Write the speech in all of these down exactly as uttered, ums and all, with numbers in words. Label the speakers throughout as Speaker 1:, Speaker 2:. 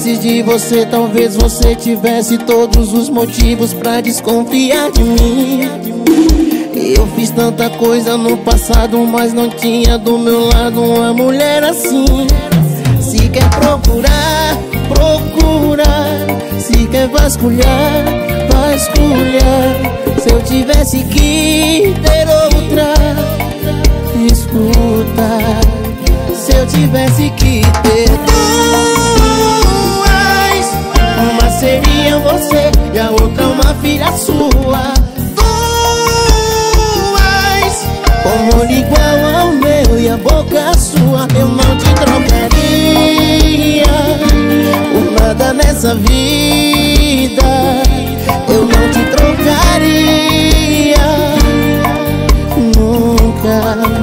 Speaker 1: Antes de você, talvez você tivesse todos os motivos pra desconfiar de mim. Eu fiz tanta coisa no passado, mas não tinha do meu lado uma mulher assim. Se quer procurar, procurar. Se quer vasculhar, vasculhar. Se eu tivesse que ter outra, escuta. Se eu tivesse que ter duas, uma seria você e a outra uma filha sua. Duas, com olho igual ao meu e a boca sua. Eu não te trocaria por nada nessa vida. Eu não te trocaria nunca.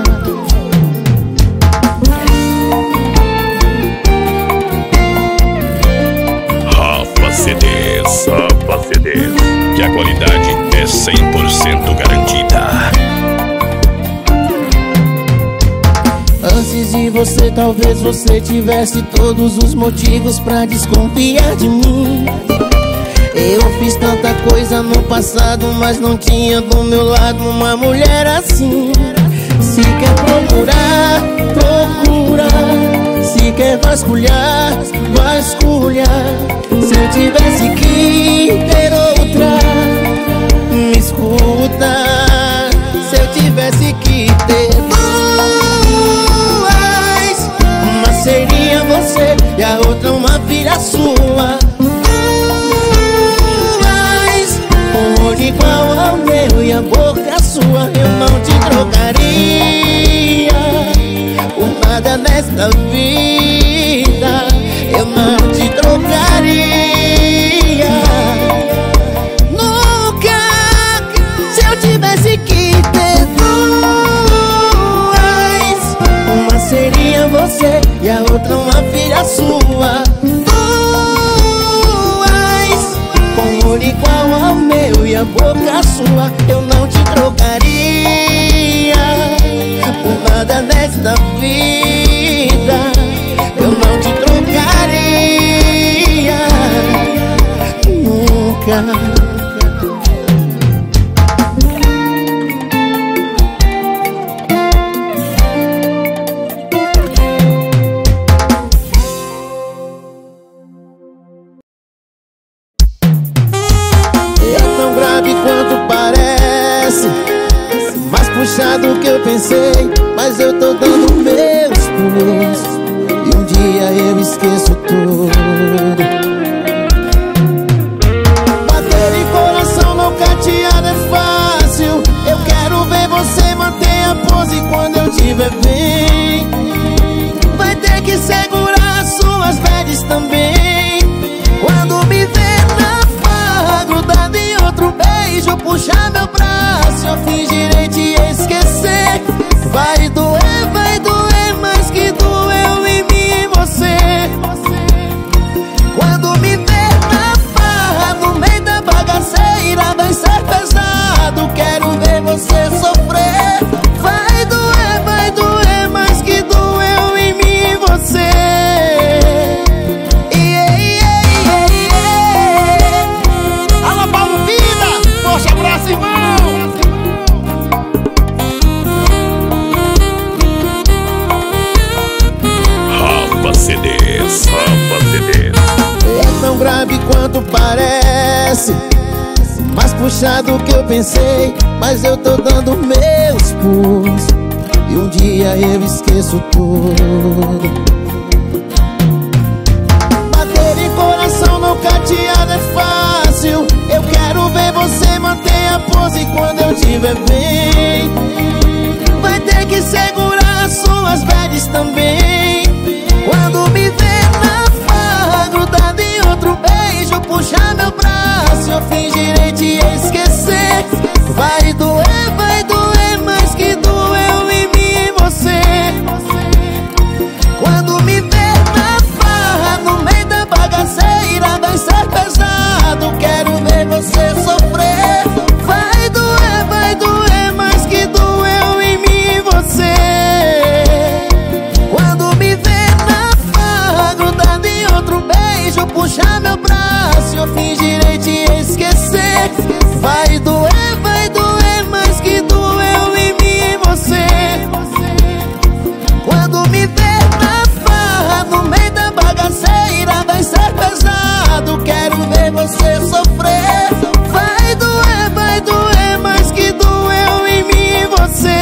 Speaker 2: C Ds, Rafa C Ds, que a qualidade é cem por cento garantida.
Speaker 1: Antes de você, talvez você tivesse todos os motivos pra desconfiar de mim. Eu fiz tanta coisa no passado, mas não tinha do meu lado uma mulher assim. Se quer procurar, procurar. Se quer vasculhar, vasculhar. Se eu tivesse que ter outra, me escuta. Se eu tivesse que ter duas, uma seria você e a outra uma filha sua. Duas, com olho igual ao meu e a boca sua. Eu não te trocaria por nada nesta vida. Eu não te trocaria nunca. Se eu tivesse que ter duas, uma seria você e a outra uma filha sua. Duas, com olho igual ao meu e a boca sua. Eu não te trocaria por nada nesta vida. Eu não te trocaria nunca. É tão grave quanto parece, mais puxado que eu pensei, mas eu tô dando meus pulos. E um dia eu esqueço tudo. Bater em coração não cateado é fácil. Eu quero ver você manter a pose quando eu tiver bem. Vai ter que segurar as suas bads também. Quando me ver na farra, grudado em outro beijo, puxar meu braço, eu fingirei te esquecer. Vai doer, vai doer mais que doeu em mim e você. Quando me ver na farra, no meio da bagaceira, vai ser pesado. Quero ver você sofrer. Vai doer, vai doer mais que doeu em mim e você. Yeah, yeah, yeah, yeah. Alô, Paulo Vida, forte abraço, irmão.
Speaker 2: C Ds, Rafa C Ds.
Speaker 1: É tão grave quanto parece, mais puxado que eu pensei, mas eu tô dando meus pulos. E um dia eu esqueço tudo. Bater em coração não cateado é fácil. Eu quero ver você manter a pose quando eu tiver bem. Vai ter que segurar as suas bads também. Quando me ver na farra, grudado em outro beijo, puxar meu braço, eu fingirei te esquecer. Vai doer, vai doer mais que doeu em mim e você. Quando me ver na farra, no meio da bagaceira, vai ser pesado. Quero ver você sofrer. Vai doer, vai doer lado, quero ver você sofrer. Vai doer, vai doer mais que doeu em mim e você.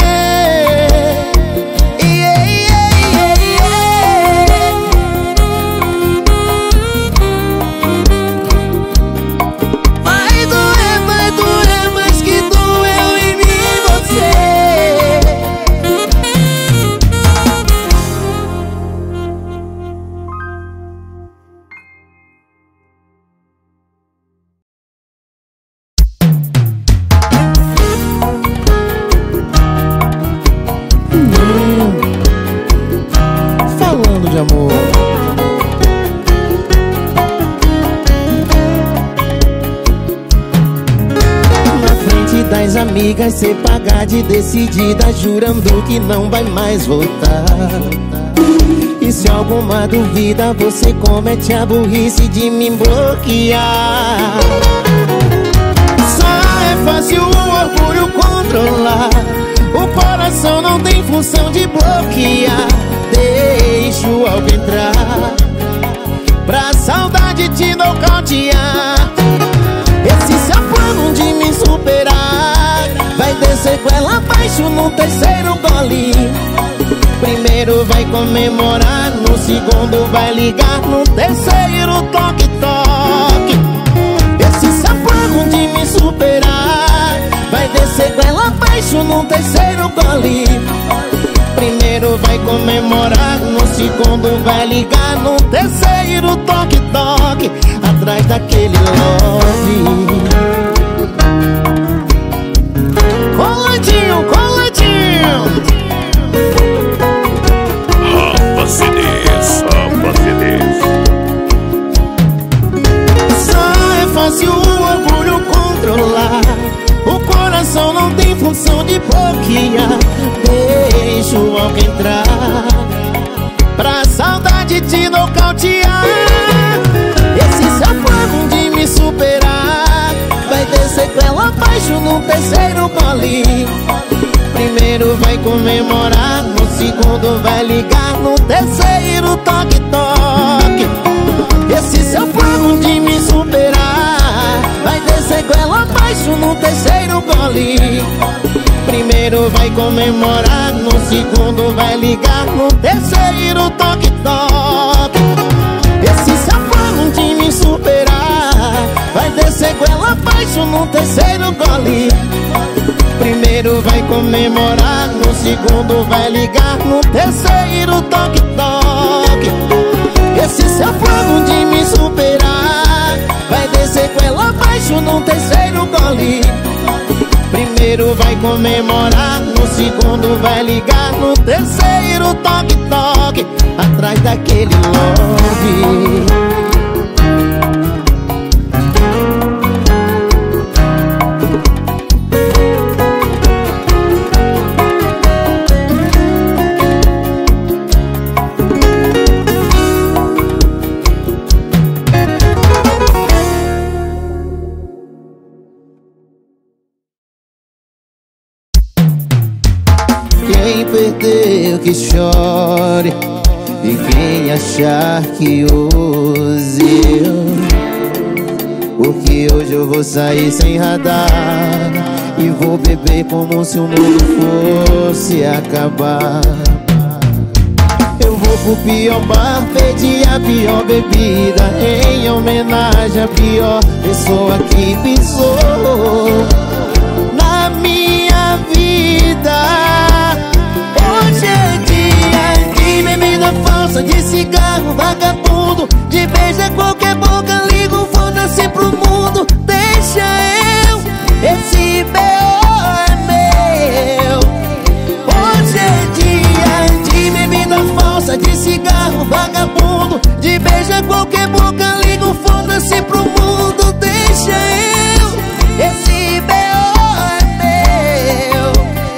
Speaker 1: Yeah, yeah, yeah, yeah. Vai doer, vai doer mais que doeu em mim e você. Falando de amor. Na frente das amigas, cê paga de decidida, jurando que não vai mais voltar. E se alguma dúvida, você comete a burrice de me bloquear. Só é fácil o orgulho controlar, o coração não tem função de bloquear. Deixa o álcool entrar pra saudade te nocautear. Esse seu plano de me superar vai ter sequela abaixo no terceiro gole. Primeiro vai comemorar, no segundo vai ligar, no terceiro toque-toque. Esse seu plano de me superar vai ter sequela abaixo no terceiro gole. Primeiro vai comemorar, no segundo vai ligar, no terceiro toque-toque, atrás daquele love. Coladinho, coladinho.
Speaker 2: Rafa C Ds, Rafa C Ds.
Speaker 1: Só é fácil o orgulho controlar, o coração não tem função de bloquear. Deixa o álcool entrar pra saudade te nocautear. Esse seu plano de me superar vai ter sequela abaixo no terceiro gole. Primeiro vai comemorar, no segundo vai ligar, no terceiro toque-toque. Esse seu plano de me superar vai ter sequela abaixo no terceiro gole. Primeiro vai comemorar, no segundo vai ligar, no terceiro toque-toque. Esse seu plano de me superar vai ter sequela abaixo no terceiro gole. Primeiro vai comemorar, no segundo vai ligar, no terceiro toque-toque. Esse seu plano de me superar vai ter sequela abaixo no terceiro gole. Primeiro vai comemorar, no segundo vai ligar, no terceiro toque-toque, atrás daquele love. Quem perdeu que chore, e quem achar que use. Porque hoje eu vou sair sem radar e vou beber como se o mundo fosse acabar. Eu vou pro pior bar, pedir a pior bebida em homenagem à pior pessoa que pisou na minha vida. Hoje é dia de bebida falsa, de cigarro vagabundo, de beijar qualquer boca, liga o foda-se pro mundo. Deixa eu, esse B O é meu. Hoje é dia de bebida falsa, de cigarro vagabundo, de beijar qualquer boca, liga o foda-se pro mundo. Deixa eu, esse B O é meu.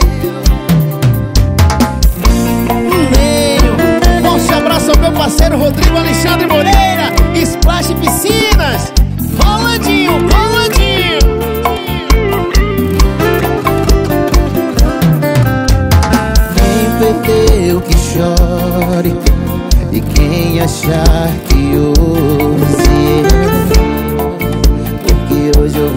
Speaker 1: Forte abraço ao meu parceiro Rodrigo Alexandre Moreira, Splash Piscinas. Rolandinho, Rolandinho. Quem perdeu que chore, e quem achar que use.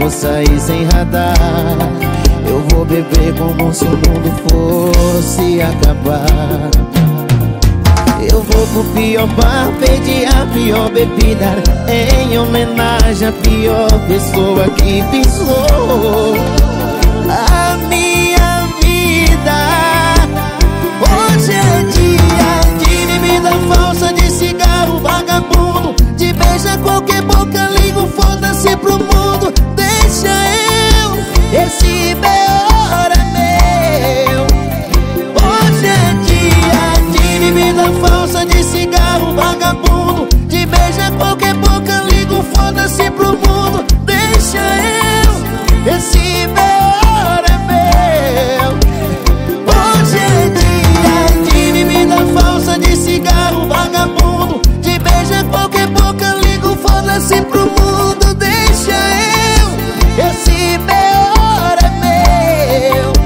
Speaker 1: vou sair sem radar. Eu vou beber como se o mundo fosse acabar. Eu vou pro pior bar, pedir a pior bebida, em homenagem à pior pessoa que pisou a minha vida. Hoje é dia de bebida falsa, de cigarro vagabundo, de beijar qualquer boca, ligo, foda-se pro mundo. Deixa eu, esse B O é meu. Hoje é dia de bebida falsa, de cigarro vagabundo, de beijar qualquer boca, ligo, foda-se pro mundo. Deixa eu, esse B O é meu. Hoje é dia de bebida falsa, de cigarro vagabundo, de beijar qualquer boca, ligo, foda-se pro mundo. Deixa eu, esse B O é meu.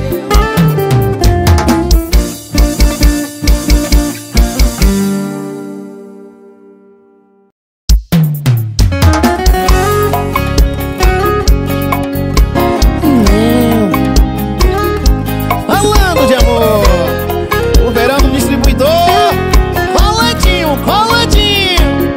Speaker 1: Falando de amor, o verão do distribuidor, coladinho, coladinho.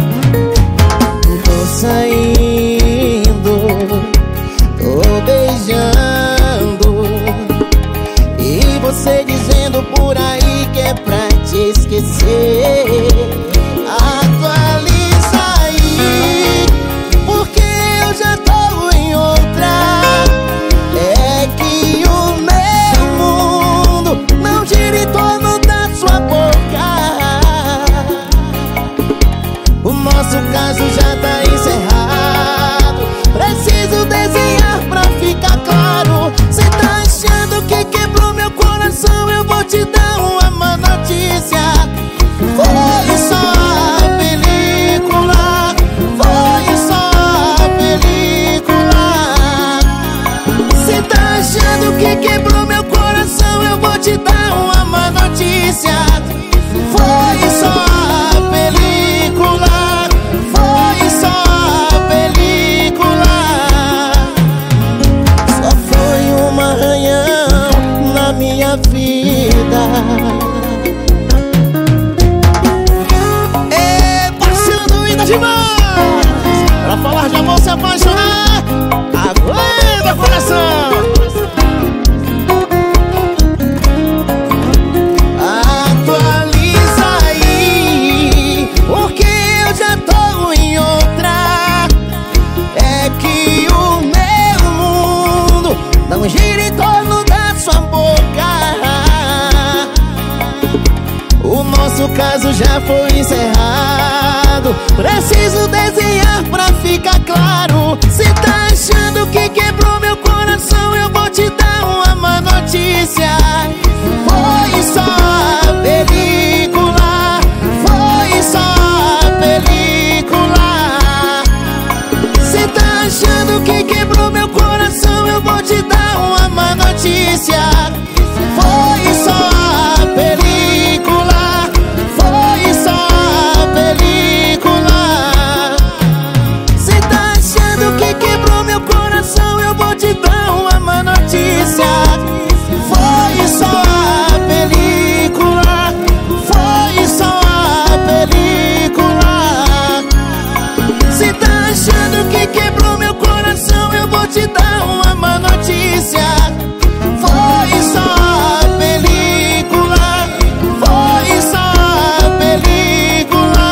Speaker 1: Tô saindo, tô beijando, e você dizendo por aí que é pra te esquecer. Atualiza aí, porque eu já tô em outra. É que o meu mundo não gira em torno da sua boca. O nosso caso já tá encerrado. Preciso desenhar pra ficar claro. Cê tá achando que quebrou meu coração? Eu vou te dar uma má notícia. Foi só a película, foi só a película. Cê tá achando que quebrou meu coração? Eu vou te dar uma má notícia. Foi só a película, foi só a película. Só foi um arranhão na minha vida. É, passando ainda demais. Pra falar de amor, se apaixonar, aguenta, coração. Atualiza aí, porque eu já tô em outra. É que o meu mundo não gira em torno da sua boca. O nosso caso já foi encerrado. Preciso desenhar pra ficar claro. Cê tá achando que quebrou meu coração? Eu vou te dar uma má notícia. Foi só a película, foi só a película. Cê tá achando que quebrou meu coração? Eu vou te dar uma má notícia. Foi só a película, foi só a película. Cê tá achando que quebrou meu coração? Eu vou te dar uma má notícia. Foi só a película, foi só a película. Cê tá achando que quebrou meu coração? Eu vou te dar uma má notícia. Foi só a película, foi só a película.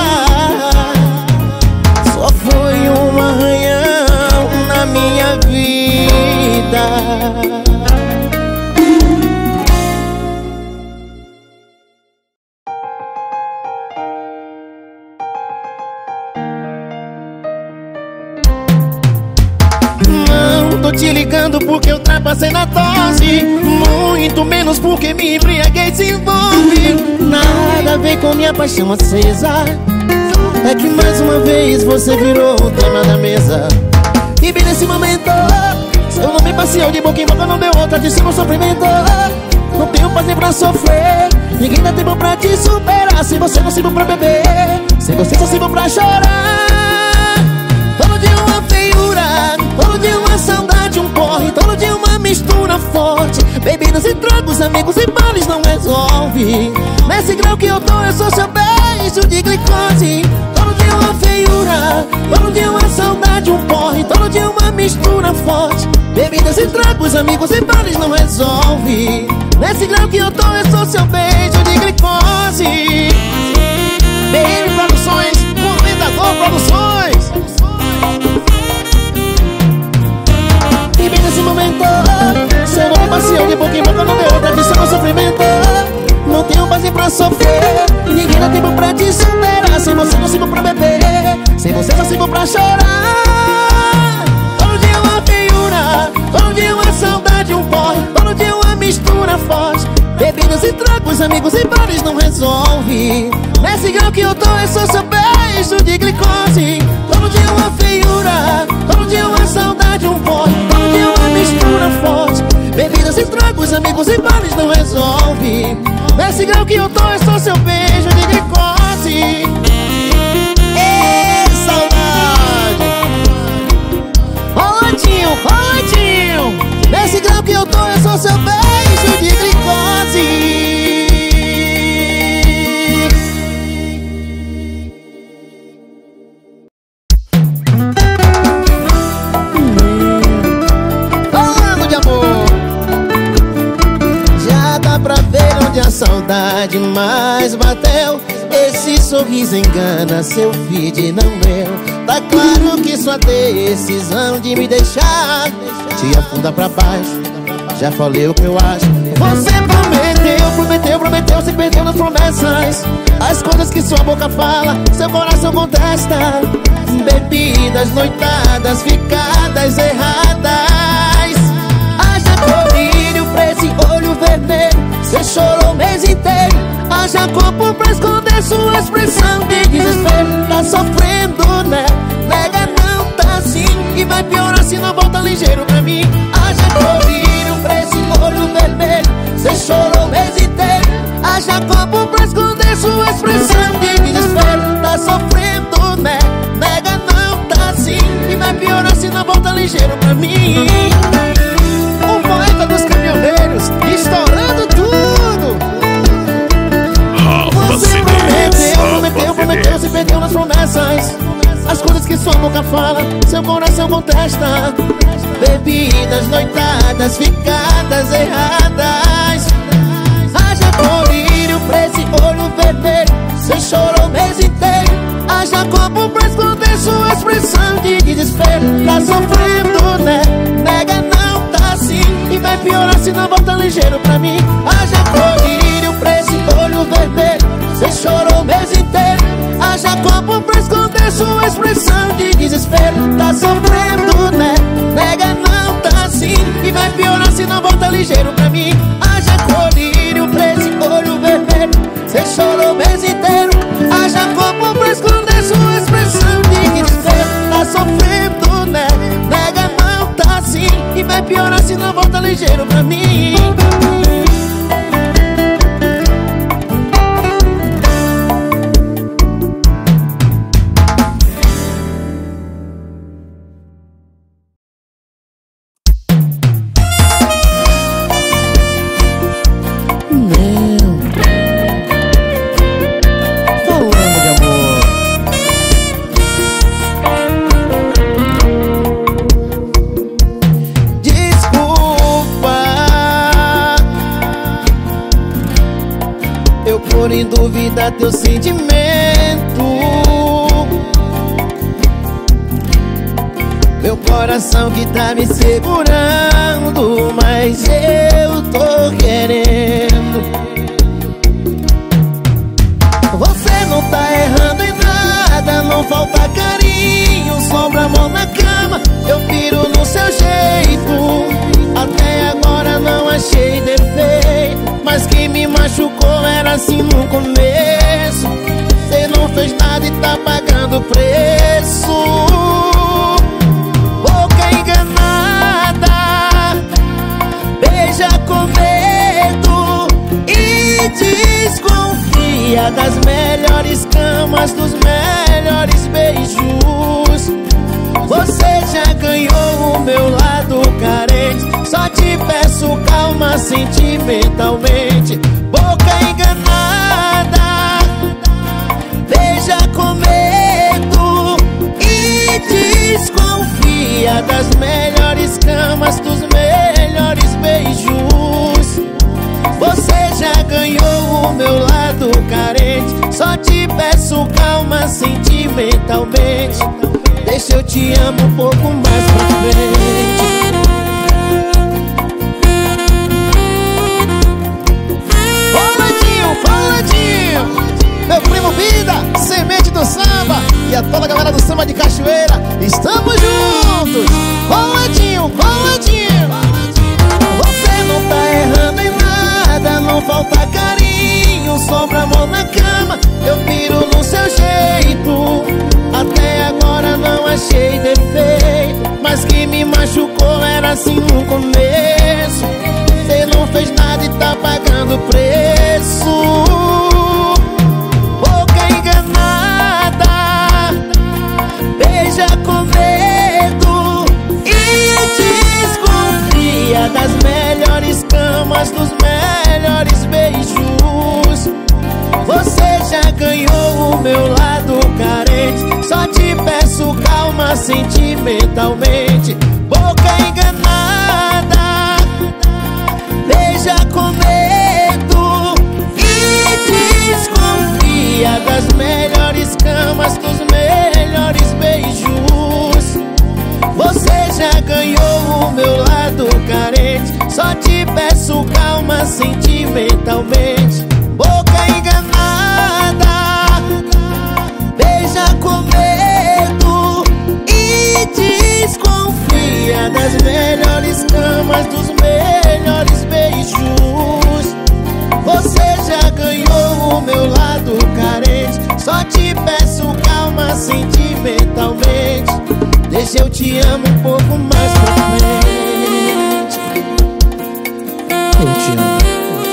Speaker 1: Só foi um arranhão na minha vida. Não tô te ligando porque eu ultrapassei na dose, muito menos porque me embriaguei, se envolve. Nada a ver com minha paixão acesa. É que mais uma vez você virou o tema da mesa. E bem nesse momento, seu nome passeou de boca em boca, não deu outra de cima, sofrimento. Não tenho prazer pra sofrer, ninguém dá tempo pra te superar. Se você não sirvo pra beber, se você só sirvo pra chorar. Dono de uma feiura todo dia uma saudade, um porre, todo dia uma mistura forte. Bebidas e tragos, amigos e bares não resolve. Nesse grau que eu tô, eu sou seu beijo de glicose. Todo dia uma feiura, todo dia uma saudade, um porre, todo dia uma mistura forte. Bebidas e tragos, amigos e bares não resolve. Nesse grau que eu tô, eu sou seu beijo de glicose. B M Produções, Comendador Produções. E bem nesse momento, se eu não passeio de boca em boca, não deu outra que só no sofrimento. Não tenho base pra sofrer, ninguém dá tempo pra te superar. Sem você não sirvo pra beber, sem você não sirvo pra chorar. Todo dia uma feiura, todo dia uma saudade, um porre, todo dia uma mistura forte. Bebidas e tragos, amigos e bares não resolve. Nesse grau que eu tô, eu sou seu beijo de glicose. Todo dia uma feiura, todo dia uma saudade, um porre, todo dia uma mistura forte. Bebidas e tragos, amigos e bares não resolve. Nesse grau que eu tô, eu sou seu beijo de glicose. Ê, saudade. Rolandinho, Rolandinho. Nesse grau que eu tô, eu sou seu beijo de glicose. Falando de amor, já dá pra ver onde a saudade mais bateu. Esse sorriso engana, seu feed não eu. Tá claro que sua decisão de me deixar te afunda pra baixo. Já falei o que eu acho. Você prometeu, prometeu, prometeu, se perdeu nas promessas. As coisas que sua boca fala, seu coração contesta. Bebidas, noitadas, ficadas erradas. Haja colírio pra esse olho vermelho, você chorou o mês inteiro. Haja corpo pra esconder sua expressão de desespero. Tá sofrendo, né? Nega, não tá assim. E vai piorar se não volta ligeiro pra mim. Haja colírio pra esse olho vermelho, você chorou o mês inteiro. Haja corpo pra esconder sua expressão de desespero. Tá sofrendo, né? Nega, não tá assim. E vai piorar se não volta ligeiro pra mim. O poeta dos caminhoneiros, estourando tudo. Você prometeu, prometeu, prometeu, se perdeu nas promessas. As coisas que sua boca fala, seu coração contesta. Bebidas, noitadas, ficadas erradas. Haja colírio pra esse olho vermelho, você chorou o mês inteiro. Haja corpo pra esconder sua expressão de desespero. Tá sofrendo, né? Nega, não tá assim. E vai piorar se não volta ligeiro pra mim. Haja colírio pra esse olho vermelho, você chorou o mês inteiro. Haja corpo pra esconder sua expressão de desespero. Tá sofrendo, né? Nega, não tá assim. E vai piorar se não volta ligeiro pra mim. Haja colírio pra esse olho vermelho, você chorou o mês inteiro. Haja corpo pra esconder sua expressão de desespero. Tá sofrendo, né? Nega, não tá assim. E vai piorar se não volta ligeiro pra mim. Em dúvida teu sentimento. Meu coração que tá me segurando, mas eu tô querendo. Você não tá errando em nada, não falta carinho, sobra amor na cama. Eu piro no seu jeito, até agora não achei defeito. Mas quem me machucou era assim no começo. Cê não fez nada e tá pagando preço. Boca enganada, beija com medo e desconfia das melhores camas, dos melhores beijos. Você já ganhou o meu lado carente. Só te peço calma sentimentalmente. Boca enganada, beija com medo e desconfia das melhores camas, dos melhores beijos. Você já ganhou o meu lado carente. Só te peço calma sentimentalmente. Deixa eu te amo um pouco mais pra frente. Rolandinho, Rolandinho, meu primo Vida, semente do samba, e a toda a galera do samba de Cachoeira, estamos juntos. Rolandinho, Rolandinho, você não tá errando em nada, não falta carinho, sobra amor na cama, eu piro no seu jeito. Até agora não achei defeito, mas que me machucou era assim no começo. Você não fez nada e tá pagando preço. Boca enganada, beija com medo e desconfia das melhores camas, dos melhores beijos. Você já ganhou o meu lado carente. Só te peço calma sentimentalmente. Boca enganada, beija com medo e desconfia das melhores camas, dos melhores beijos. Você já ganhou o meu lado carente. Só te peço calma sentimentalmente. Boca enganada, beija com medo e desconfia das melhores camas, dos melhores beijos. Você já ganhou o meu lado carente. Só te peço calma sentimentalmente. Deixa eu te amo um pouco mais pra frente. Eu te amo.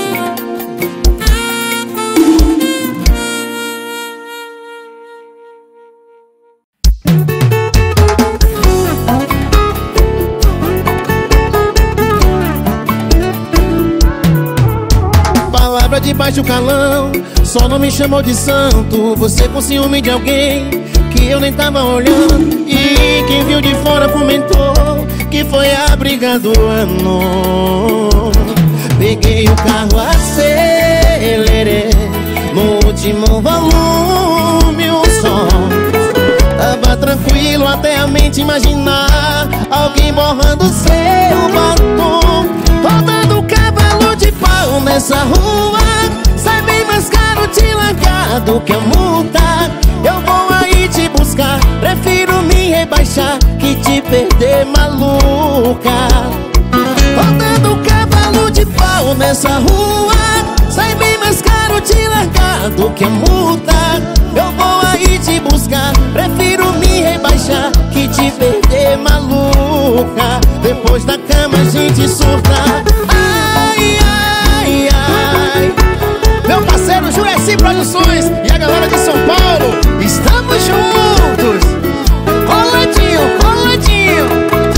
Speaker 1: De baixo calão, só não me chamou de santo. Você com ciúme de alguém que eu nem tava olhando. E quem viu de fora comentou que foi a briga do ano. Peguei o carro, acelerei no último volume o som. Tava tranquilo até a mente imaginar alguém borrando seu batom. Rodando cavalo de pau nessa rua, sai bem mais caro te largar do que a multa. Eu vou aí te buscar, prefiro me rebaixar que te perder, maluca. Rodando cavalo de pau nessa rua, sai bem mais caro te largar do que a multa. Eu vou aí te buscar, prefiro me rebaixar que te perder, maluca. Depois da cama a gente surta. Ai, ai, ai. Meu parceiro Jureci Produções e a galera de São Paulo, estamos juntos. Coladinho, coladinho.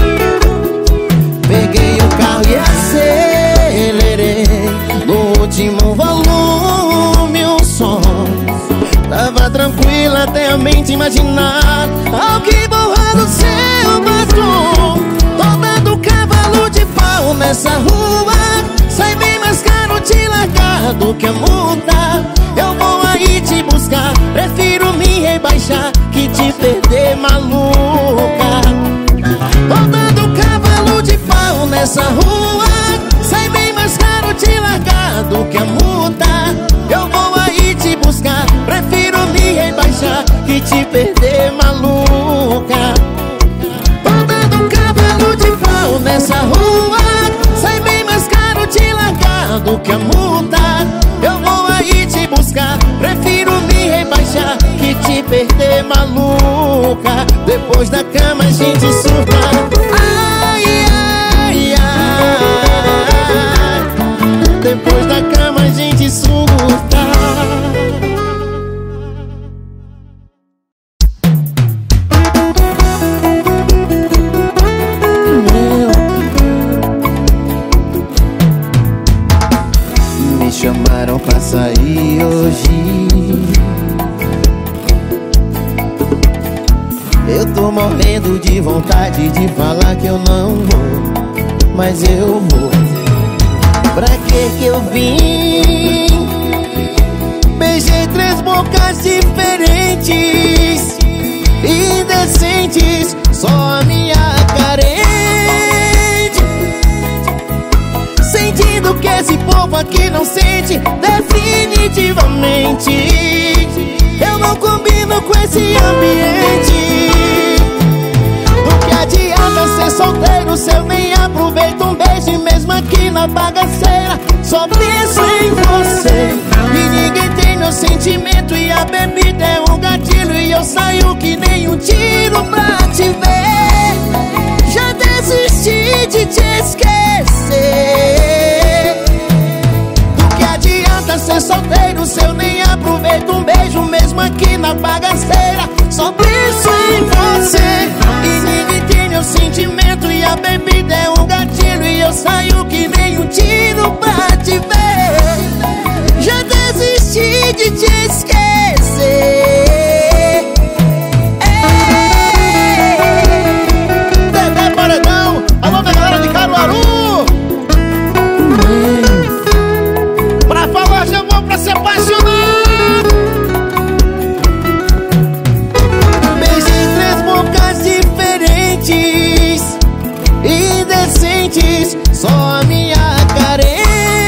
Speaker 1: Peguei o carro e acelerei no último volume o som. Tava tranquila até a mente imaginar alguém borrando seu batom. Rodando cavalo de pau nessa rua, sai bem mais caro te largar do que a multa. Eu vou aí te buscar, prefiro me rebaixar que te perder, maluca. Rodando cavalo de pau nessa rua, sai bem mais caro te largar do que a multa. Eu vou aí te buscar, prefiro me rebaixar que te perder, maluca. Rodando cavalo de pau nessa rua, sai bem mais caro te largar do que a multa. Eu vou aí te buscar, prefiro me rebaixar que te perder, maluca. Depois da cama a gente surta. Ai, ai, ai. Depois da cama a gente surta. chamam pra sair hoje. Eu tô morrendo de vontade de falar que eu não vou, mas eu vou. Pra que que eu vim? Beijei três bocas diferentes, indecentes, só a minha carente. Sentindo que esse povo aqui não sente, definitivamente eu não combino com esse ambiente. Do que adianta ser solteiro se eu nem aproveito um beijo, e mesmo aqui na bagaceira só penso em você. E ninguém tem meu sentimento, e a bebida é um gatilho, e eu saio que nem um tiro pra te ver. Já desisti de te esquecer. Do que adianta ser solteiro se eu nem aproveito um beijo, mesmo aqui na bagaceira só penso em você. E ninguém tem meu sentimento, e a bebida é um gatilho, e eu saio que nem um tiro pra te ver. Já desisti de te esquecer. Dedé Paredão, alô da galera de Caruaru. Pra falar já vou pra se apaixonar. Beijei três bocas diferentes, indecentes, só a minha carente.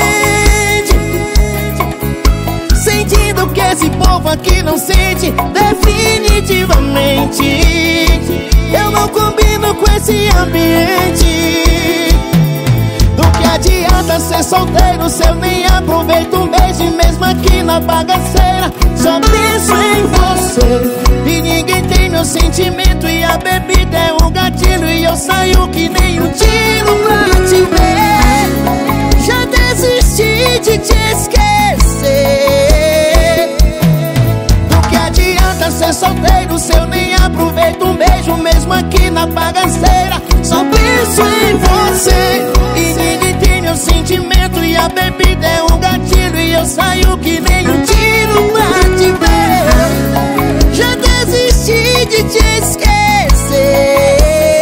Speaker 1: Sentindo que esse povo aqui não sente, definitivamente eu não combino com esse ambiente. Do que adianta ser solteiro se eu nem aproveito um beijo, e mesmo aqui na bagaceira só penso em você. E ninguém tem meu sentimento, e a bebida é um gatilho, e eu saio que nem um tiro pra te ver. Já desisti de te esquecer. Do que adianta ser solteiro se eu nem aproveito um beijo, mesmo aqui na bagaceira só penso em você. E ninguém tem meu sentimento, e a bebida é um gatilho, e eu saio que nem um tiro pra te ver. Já desisti de te esquecer.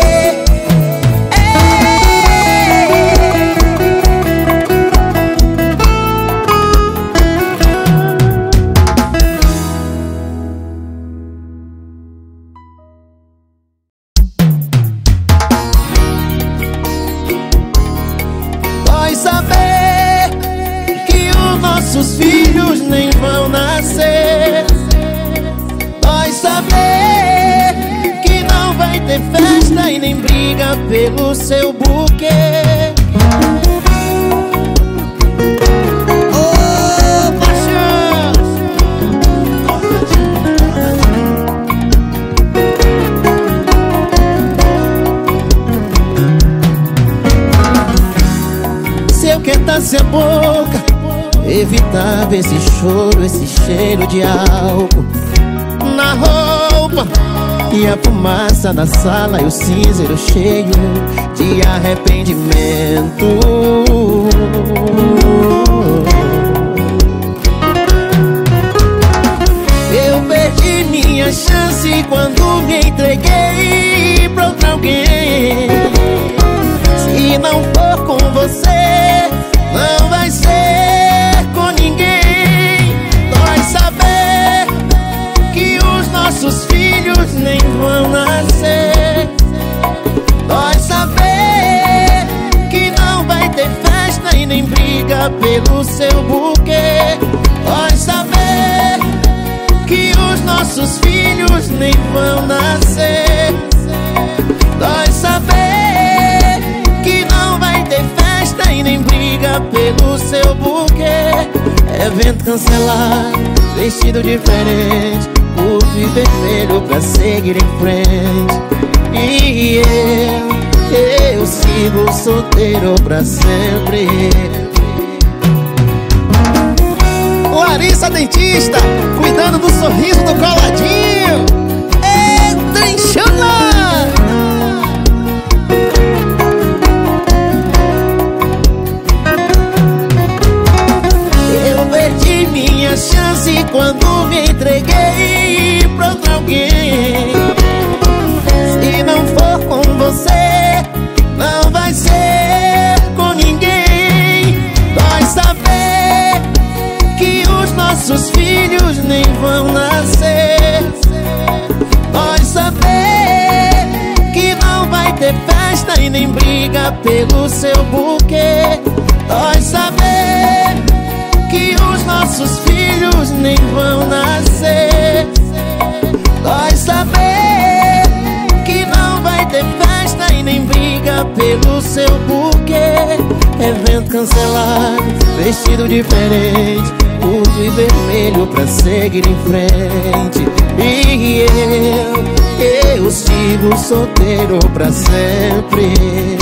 Speaker 1: Vai saber que os nossos filhos nem vão nascer. Vai saber que não vai ter festa e nem briga pelo seu buquê. Ô, paixão! Se eu quentasse a boca, evitava esse choro, esse cheiro de álcool na roupa, e a fumaça da sala, e o cinzeiro cheio de arrependimento. Eu perdi minha chance quando me entreguei pra outra alguém. Se não for com você, não vai ser com ninguém. Dói saber que os nossos filhos nem vão nascer. Dói saber que não vai ter festa e nem briga pelo seu buquê. Dói saber que os nossos filhos nem vão nascer. Dói saber que não vai ter festa e nem briga pelo seu buquê. Evento cancelado, vestido diferente, pulse vermelho pra seguir em frente. E eu, eu sigo solteiro pra sempre. Larissa Dentista, cuidando do sorriso do coladinho. É trinchona. Eu perdi esqueci quando me entreguei pra outro alguém. Se não for com você, não vai ser com ninguém. Dói saber que os nossos filhos nem vão nascer. Dói saber que não vai ter festa e nem briga pelo seu buquê. Dói saber que os nossos filhos nem vão nascer. Dói saber que não vai ter festa e nem briga pelo seu buquê. Evento cancelado, vestido diferente, curto e vermelho pra seguir em frente. E eu, eu sigo solteiro pra sempre.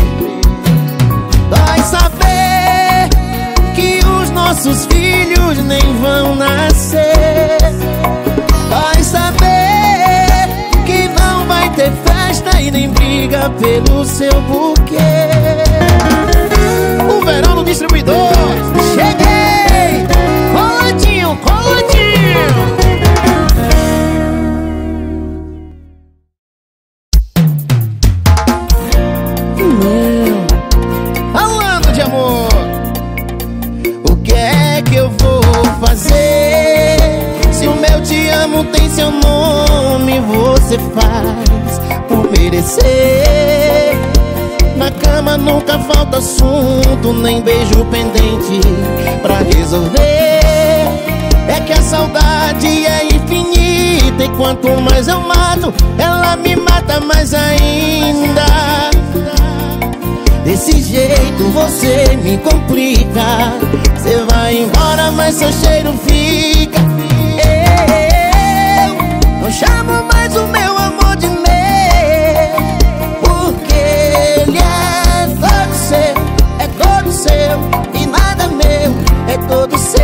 Speaker 1: Dói saber que os nossos filhos nem vão nascer. Dói saber que não vai ter festa e nem briga pelo seu buquê. O Verão no Distribuidor, cheguei! Coladinho, coladinho! Falando de amor, o que é que eu vou fazer? Se o meu te amo tem seu nome, você faz por merecer. Na cama nunca falta assunto, nem beijo pendente pra resolver. É que a saudade é infinita e quanto mais eu mato, ela me mata mais ainda. Desse jeito você me complica. Você vai embora, mas seu cheiro fica. Eu não chamo mais o meu amor de meu, porque ele é todo seu, é todo seu e nada meu, é todo seu.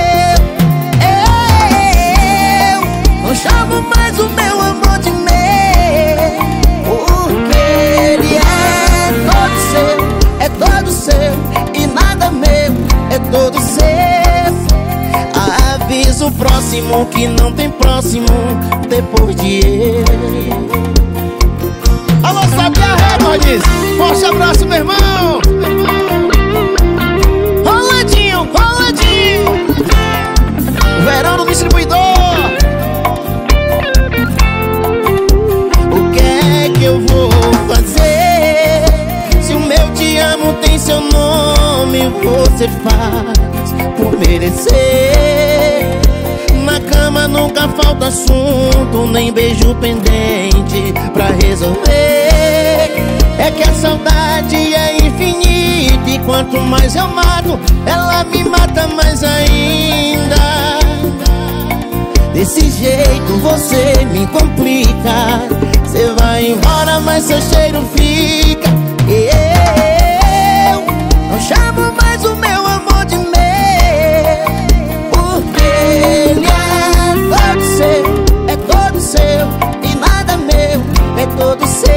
Speaker 1: Eu não chamo mais o meu amor de meu, porque ele é todo seu, é todo seu e nada meu, é todo seu. Aviso próximo que não tem próximo depois de eu. Alô, Sabia Records, forte abraço, meu irmão. Coladinho, coladinho. Verão no Distribuidor. O que é que eu vou fazer? Se o meu te amo tem seu nome, você faz por merecer. Na cama nunca falta assunto, nem beijo pendente pra resolver. É que a saudade é infinita e quanto mais eu mato, ela me mata mais ainda. Desse jeito você me complica. Você vai embora, mas seu cheiro fica. Eu não chamo mais o meu amor de meu, porque ele é todo seu, é todo seu e nada meu, é todo seu.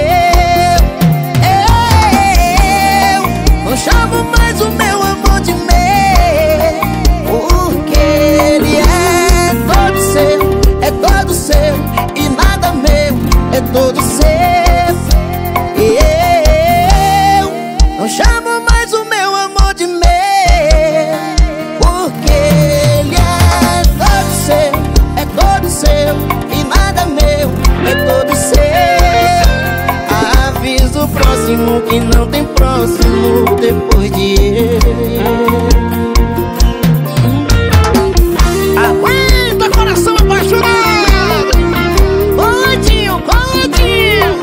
Speaker 1: Eu não chamo mais o meu amor de meu, porque ele é todo seu, é todo seu e nada meu, é todo seu. Eu não chamo mais o meu amor de meu, porque ele é todo seu, é todo seu e nada meu, é todo seu. Aviso próximo que não tem próximo depois de eu. Aguenta, coração apaixonado. Coladinho, coladinho.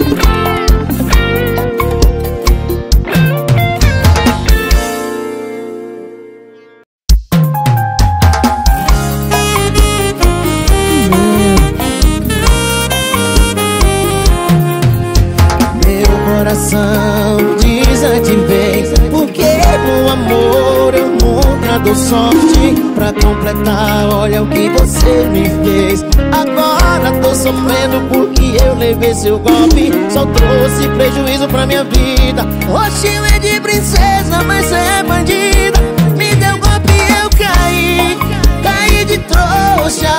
Speaker 1: Coração desativei, porque no amor eu nunca dou sorte. Pra completar, olha o que você me fez. Agora tô sofrendo porque eu levei seu golpe. Só trouxe prejuízo pra minha vida. Oxe, é de princesa, mas é bandida. Me deu golpe e eu caí, caí de trouxa.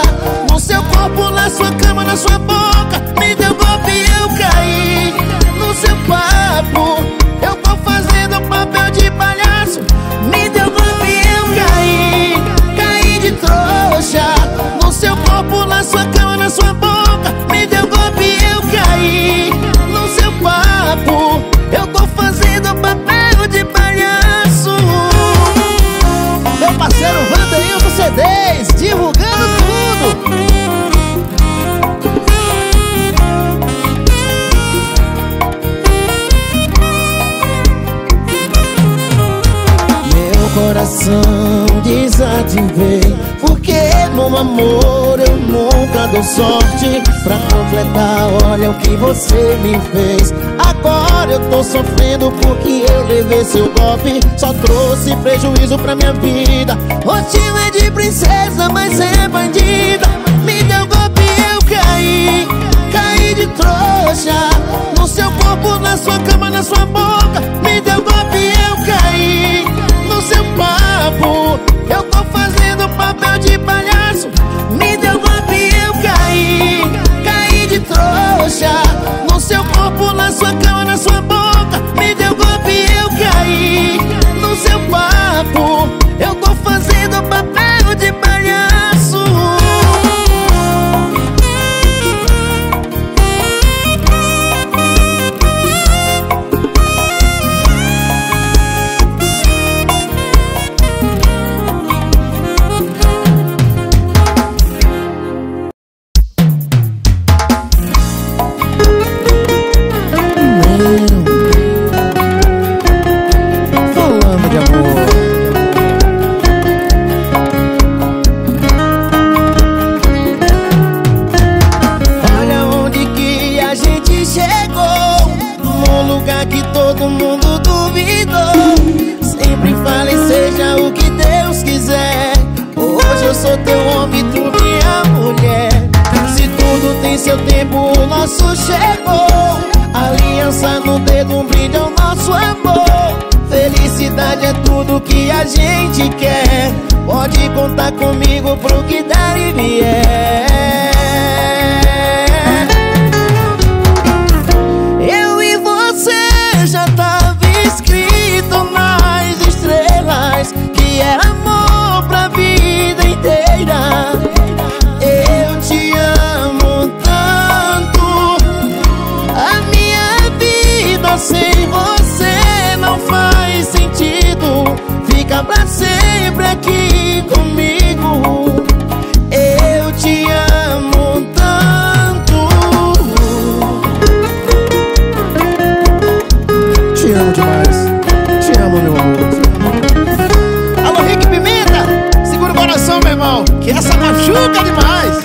Speaker 1: coração desativei, porque no amor eu nunca dou sorte. Pra completar, olha o que você me fez. Agora eu tô sofrendo porque eu levei seu golpe. Só trouxe prejuízo pra minha vida. Rostinho é de princesa, mas é bandida. Me deu golpe e eu caí, caí de trouxa. No seu corpo, na sua cama, na sua boca. Me deu golpe e eu caí no seu papo. Eu tô fazendo papel de palhaço. Me deu golpe e eu caí, caí de trouxa. No seu corpo, na sua cama, na sua boca. Me deu golpe e eu caí no seu papo. Eu tô fazendo papel de palhaço. Chegou, aliança no dedo, um brinde ao nosso amor. Felicidade é tudo que a gente quer. Pode contar comigo pro que der e vier. Eu e você já tava escrito nas estrelas que é amor pra vida inteira. Eu te amo tanto, a minha vida sem você não faz sentido. Fica pra sempre aqui comigo. Eu te amo tanto. Te amo demais. Te amo, meu amor. Alô, Rick Pimenta, segura o coração, meu irmão, que essa machuca demais.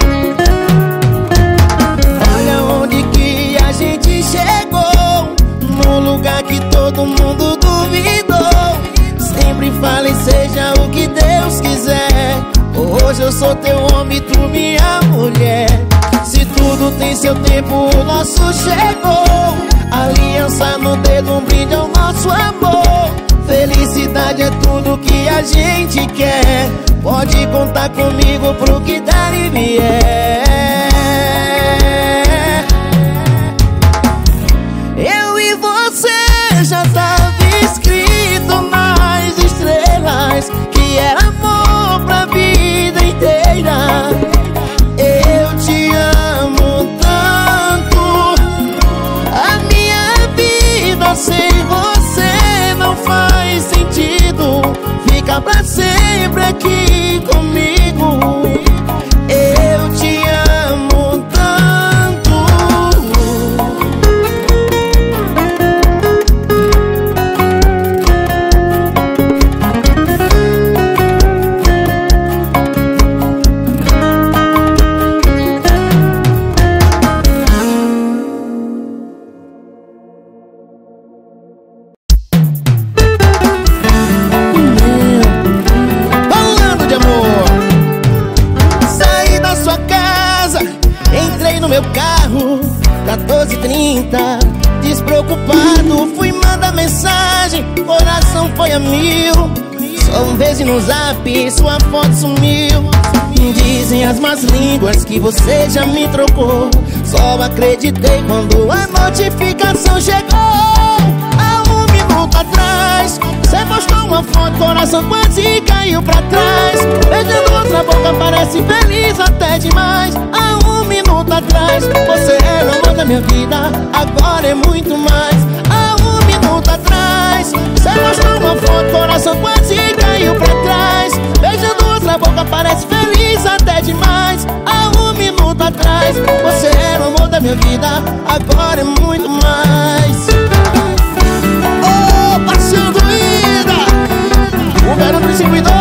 Speaker 1: No lugar que todo mundo duvidou. Sempre fala e seja o que Deus quiser. Hoje eu sou teu homem, tu minha mulher. Se tudo tem seu tempo, o nosso chegou. Aliança no dedo, um brinde ao nosso amor. Felicidade é tudo que a gente quer. Pode contar comigo pro que der e vier. Já tava escrito nas estrelas que era amor pra vida inteira. Eu te amo tanto, a minha vida sem você não faz sentido. Fica pra sempre aqui comigo. Eu te amo tanto. quatorze e trinta, despreocupado, fui mandar mensagem, coração foi a mil. Só um beijo no zap, sua foto sumiu. Dizem as más línguas que você já me trocou. Só acreditei quando a notificação chegou. Há um minuto atrás, você postou uma foto, coração quase caiu pra trás. Beijando outra boca, parece feliz até demais. Há um minuto atrás, você era o amor da minha vida, agora é muito mais. Há um minuto atrás, você postou uma foto, coração quase caiu pra trás. Beijando outra boca, parece feliz até demais. Há um minuto atrás, você era o amor da minha vida, agora é muito mais. Oh, passeando ida, o garoto se cuidou.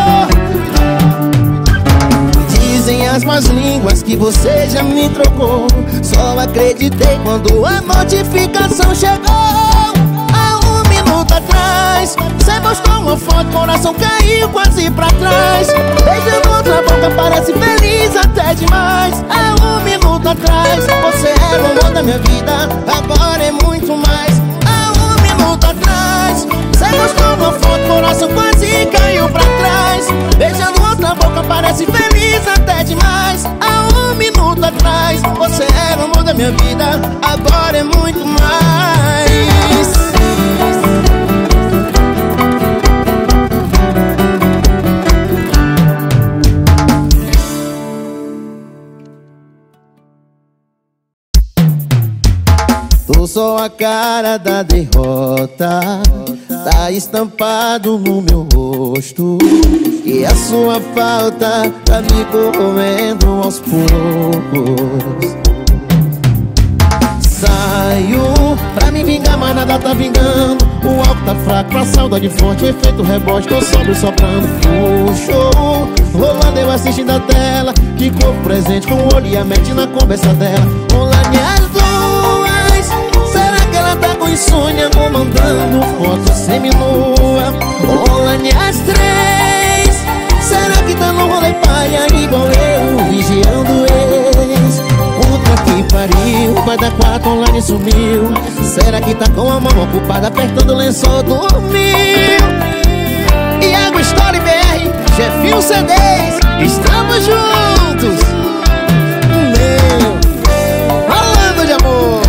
Speaker 1: Dizem as más línguas que você já me trocou. Só acreditei quando a notificação chegou. Há um minuto atrás você postou uma foto, coração caiu quase pra trás. Beijando outra boca parece feliz até demais. Há um minuto atrás você era o amor da minha vida, agora é muito mais. Há um minuto atrás você postou uma foto, coração quase caiu pra trás. Beijando outra boca parece feliz até demais. Há um minuto atrás você era o amor da minha vida, agora é muito mais. Tô só a cara da derrota, tá estampado no meu rosto. E a sua falta tá me corroendo aos poucos. Saio pra me vingar, mas nada tá vingando. O álcool tá fraco, pra saudade forte, efeito rebote, tô sobre soprando. Puxou, rolando eu assistindo a tela, de corpo presente com o olho e a mente na conversa dela. Online as duas, será que ela tá com insônia, comandando foto seminua? Online as três, será que tá no rolê palha igual eu, vigiando ex? Puta que pariu, vai dar quatro online sumiu. Será que tá com a mão ocupada apertando o lençol, dormiu? E Água Story B R, Jefinho C Ds, estamos juntos. Meu, falando de amor.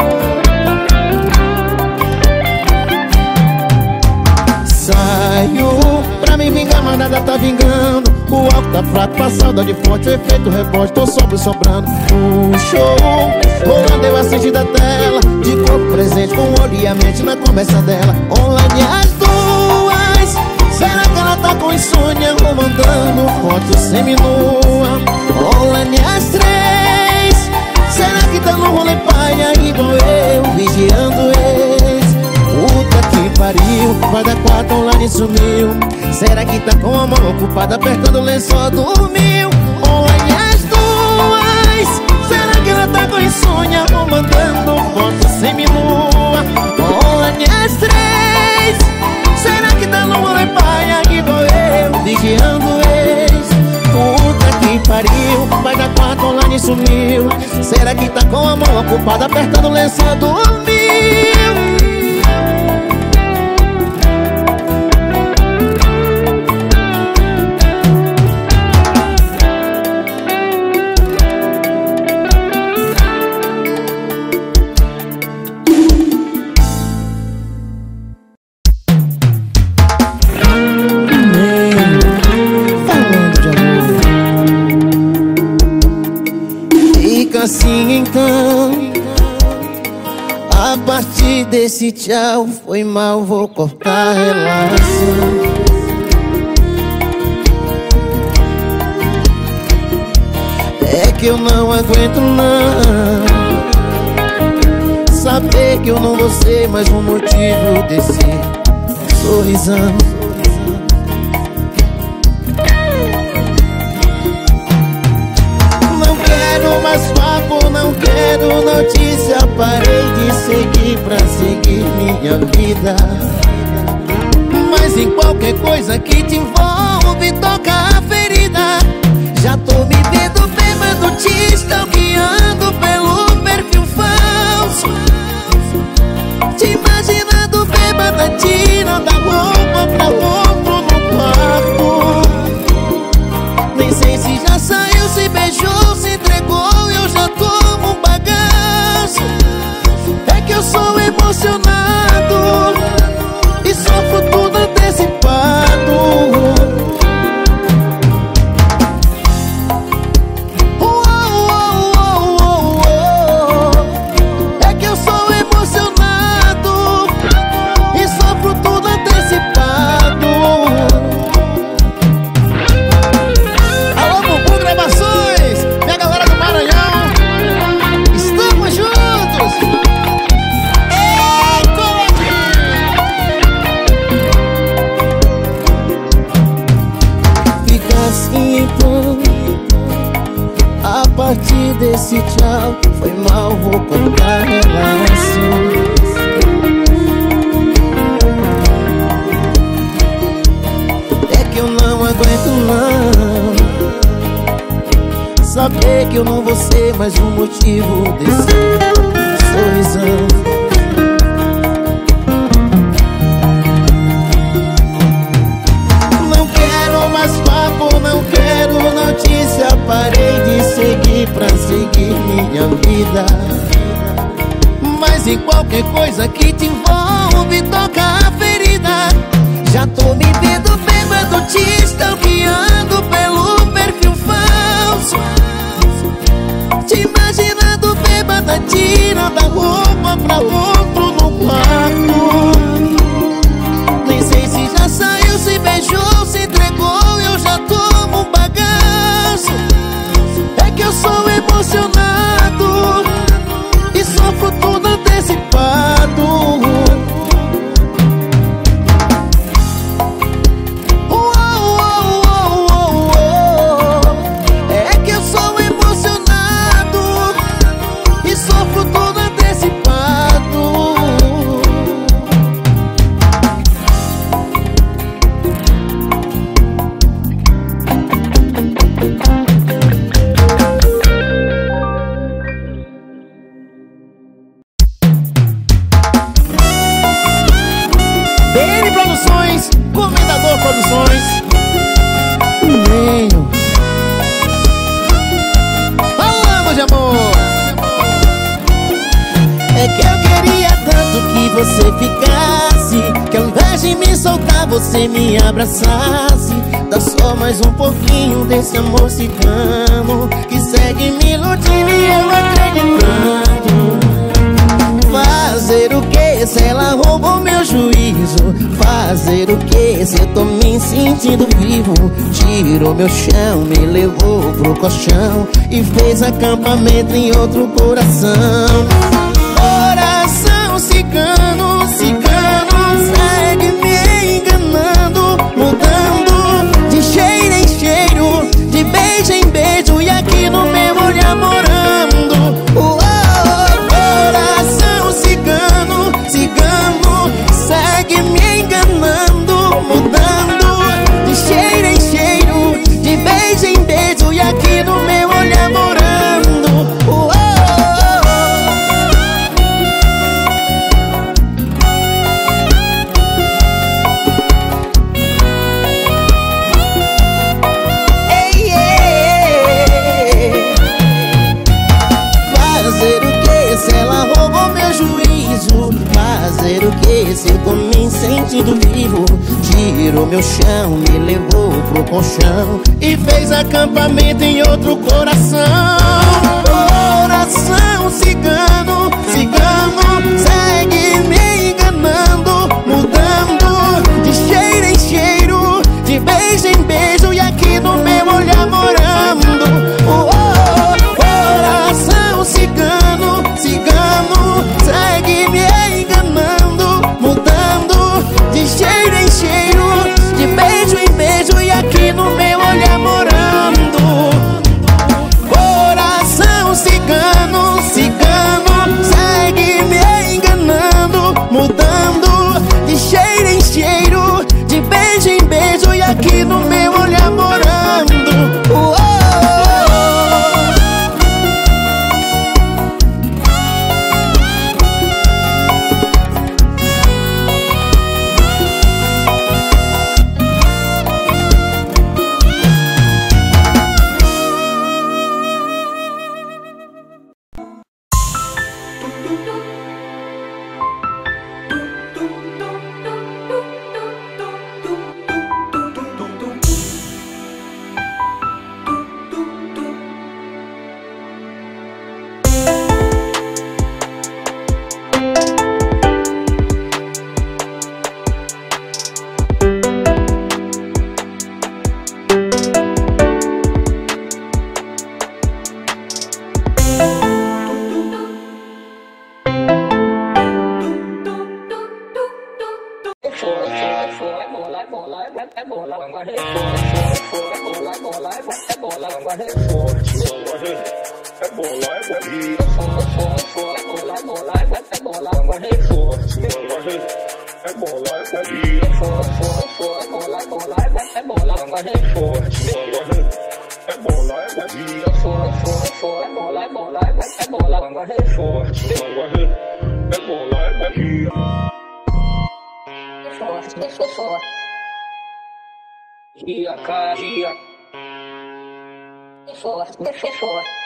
Speaker 1: Saio pra me vingar, mas nada tá vingando. O álcool tá fraco, pra saudade forte, o efeito rebote, tô sobre sobrando. Puxou, rolando eu assistindo a tela, de corpo presente com o olho e a mente na conversa dela. Online as duas, será que ela tá com insônia, comandando foto seminua? Online as três, será que tá no rolê palha igual eu, vigiando ex? Puta que pariu, vai dar quatro online sumiu. Será que tá com a mão ocupada apertando o lençol, dormiu? Online as duas, será que ela tá com insônia, comandando foto seminua? Online as três, será que tá no rolê paia igual eu, vigiando ex? Puta que pariu, vai dar quatro online sumiu. Será que tá com a mão ocupada apertando o lençol, dormiu? Assim então, a partir desse tchau foi mal, vou cortar a relação. É que eu não aguento não saber que eu não vou ser mais um motivo desse sorrisão. Mais papo, não quero notícia, parei de seguir pra seguir minha vida. Mas em qualquer coisa que te envolve, toca a ferida. Já tô me vendo bêbado, te stalkeando pelo perfil falso, te imaginando bêbada, tirando a roupa pra outro no quarto. Nem sei se já saiu, se beijou, se entregou, eu já tomo um bagaço. É que eu sou emocionado e sofro tudo antecipado. assim então. A partir desse tchau, foi mal, vou cortar a relação. É que eu não aguento não saber que eu não vou ser mais um motivo desse sorrisão. Não quero mais papo, não quero notícia. Parei de seguir pra seguir minha vida. Mas em qualquer coisa que te envolve, toca a ferida. Já tô me vendo bêbado, te stalkeando pelo perfil falso. Te imaginando bêbada, tirando a roupa pra outro no quarto. Nem sei se já saiu, se beijou, se entregou, eu já tomo um bagaço. É que eu sou emocionado e sofro tudo antecipado. Você me abraçasse, dá só mais um pouquinho desse amor cigano que segue me iludindo e eu acreditando. Fazer o que se ela roubou meu juízo? Fazer o que se eu tô me sentindo vivo? Tirou meu chão, me levou pro colchão e fez acampamento em outro coração. Coração cigano, cigano, segue me enganando, mudando de cheiro em cheiro, de beijo em beijo e aqui no meu olhar morando. Oh, coração cigano, cigano, segue me enganando, mudando de cheiro em cheiro, de beijo em beijo e aqui no meu olhar morando. Oh, fazer o que se eu tô me sentindo vivo? Tirou meu chão, me levou pro colchão e fez acampamento em outro coração. Coração cigano, cigano, segue me enganando, mudando de cheiro em cheiro, de beijo em beijo e aqui no meu olhar morando. Oh, oh, coração cigano, cigano, segue me enganando, mudando de cheiro em cheiro, de beijo em beijo e aqui no meu olhar morando. Coração cigano, cigano,
Speaker 3: bola, é bola, agora é forte, é bola, é bola, é bola, agora é forte, é bola, é bola, é bola, é bola, é bola, agora é forte, é bola, é bola, é bola, é bola, agora é forte, é bola, é bola, é bola, é bola, agora é forte, é bola, é bola. Forte, eu sou forte. Dia, cara, dia. Forte, eu sou forte.